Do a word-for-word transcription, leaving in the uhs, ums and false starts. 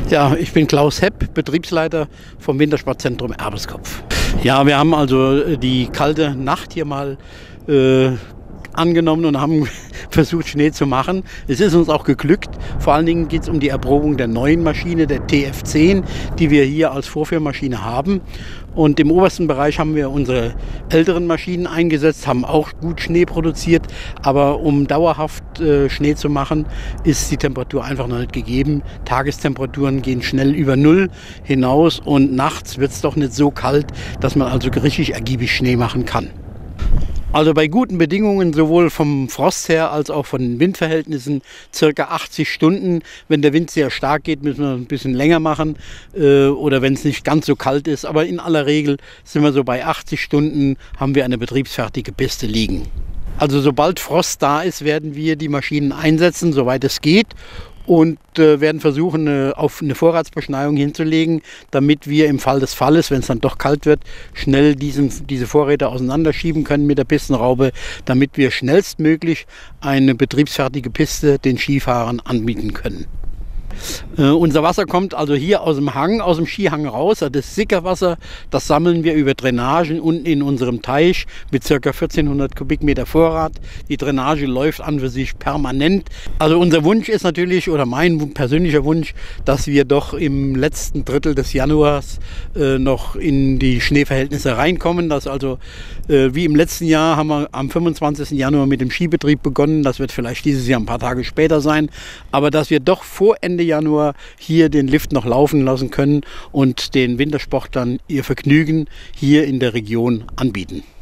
Ja, ich bin Klaus Hepp, Betriebsleiter vom Wintersportzentrum Erbeskopf. Ja, wir haben also die kalte Nacht hier mal äh, angenommen und haben versucht, Schnee zu machen. Es ist uns auch geglückt. Vor allen Dingen geht es um die Erprobung der neuen Maschine, der T F zehn, die wir hier als Vorführmaschine haben. Und im obersten Bereich haben wir unsere älteren Maschinen eingesetzt, haben auch gut Schnee produziert. Aber um dauerhaft äh, Schnee zu machen, ist die Temperatur einfach noch nicht gegeben. Tagestemperaturen gehen schnell über Null hinaus und nachts wird es doch nicht so kalt, dass man also richtig ergiebig Schnee machen kann. Also bei guten Bedingungen, sowohl vom Frost her als auch von den Windverhältnissen, circa achtzig Stunden. Wenn der Wind sehr stark geht, müssen wir ein bisschen länger machen äh, oder wenn es nicht ganz so kalt ist. Aber in aller Regel sind wir so bei achtzig Stunden, haben wir eine betriebsfertige Piste liegen. Also sobald Frost da ist, werden wir die Maschinen einsetzen, soweit es geht. Und äh, werden versuchen, äh, auf eine Vorratsbeschneiung hinzulegen, damit wir im Fall des Falles, wenn es dann doch kalt wird, schnell diesen, diese Vorräte auseinanderschieben können mit der Pistenraube, damit wir schnellstmöglich eine betriebsfertige Piste den Skifahrern anbieten können. Äh, unser Wasser kommt also hier aus dem Hang, aus dem Skihang raus. Das Sickerwasser, das sammeln wir über Drainagen unten in unserem Teich mit ca. vierzehnhundert Kubikmeter Vorrat. Die Drainage läuft an für sich permanent. Also unser Wunsch ist natürlich, oder mein persönlicher Wunsch, dass wir doch im letzten Drittel des Januars äh, noch in die Schneeverhältnisse reinkommen. Dass also äh, wie im letzten Jahr haben wir am fünfundzwanzigsten Januar mit dem Skibetrieb begonnen. Das wird vielleicht dieses Jahr ein paar Tage später sein. Aber dass wir doch vor Ende Januar hier den Lift noch laufen lassen können und den Wintersportlern ihr Vergnügen hier in der Region anbieten.